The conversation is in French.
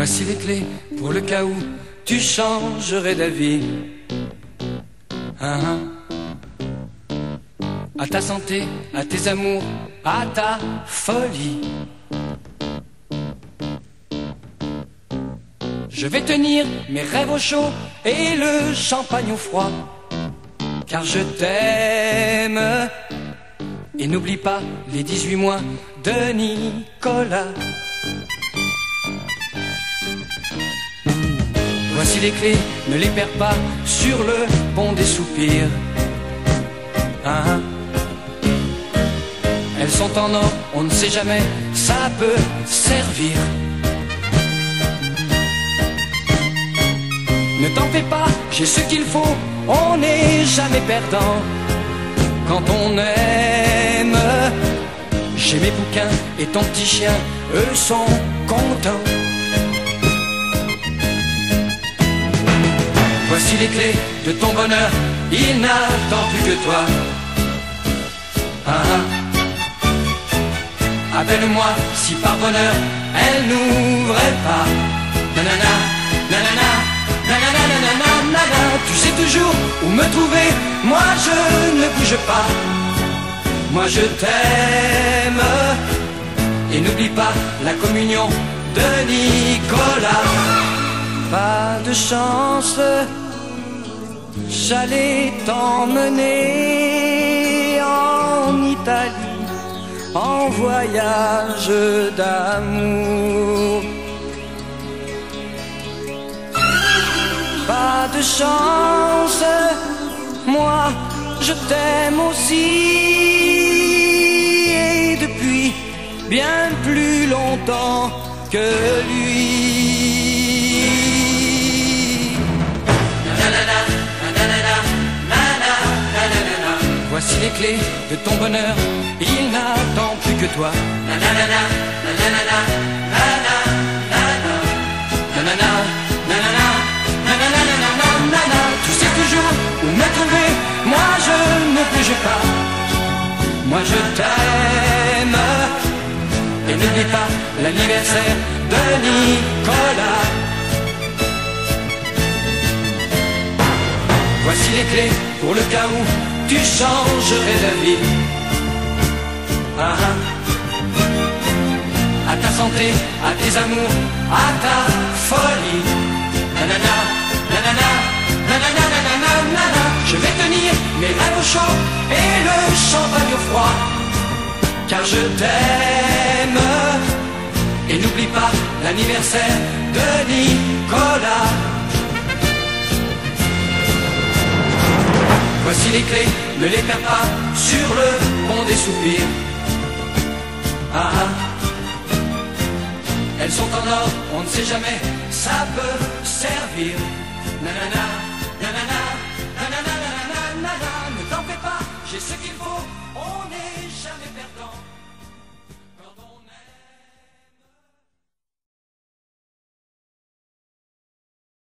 Voici les clés pour le cas où tu changerais d'avis. À ta santé, à tes amours, à ta folie. Je vais tenir mes rêves au chaud et le champagne au froid, car je t'aime. Et n'oublie pas les 18 mois de Nicolas. Voici les clés, ne les perds pas sur le pont des soupirs. Elles sont en or, on ne sait jamais, ça peut servir. Ne t'en fais pas, j'ai ce qu'il faut, on n'est jamais perdant quand on aime. J'ai mes bouquins et ton petit chien, eux sont contents. Voici les clés de ton bonheur, il n'attend plus que toi. Appelle-moi si par bonheur elle n'ouvrait pas. Nanana, nanana, nanana, nanana, nanana. Tu sais toujours où me trouver, moi je ne bouge pas. Moi je t'aime. Et n'oublie pas la communion de Nicolas. Pas de chance, j'allais t'emmener en Italie, en voyage d'amour. Pas de chance, moi je t'aime aussi, et depuis bien plus longtemps que lui. Voici les clés de ton bonheur, il n'attend plus que toi. Nanana, nanana, nanana, nanana, nanana, nanana, nanana. Tu sais toujours où me trouver, moi je ne bouge pas. Moi je t'aime. Et n'oublie pas l'anniversaire de Nicolas. Voici les clés pour le cas où tu changerais d'avis. À ta santé, à tes amours, à ta folie. Nanana, nanana, nanana, nanana, nanana. Je vais tenir mes rêves au chaud et le champagne au froid, car je t'aime. Et n'oublie pas l'anniversaire de Nicolas. Voici les clés, ne les perds pas sur le pont des soupirs. Elles sont en or, on ne sait jamais, ça peut servir. Nanana, nanana, nanana, nanana, nanana. Ne t'en fais pas, j'ai ce qu'il faut.